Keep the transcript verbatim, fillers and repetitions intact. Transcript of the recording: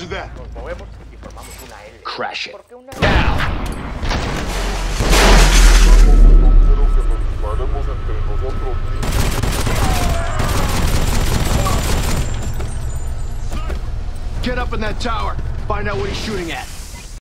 Roger that. Crash it. Now! Quiero que nos disparemos entre nosotros mismos. Get up in that tower. Find out what he's shooting at.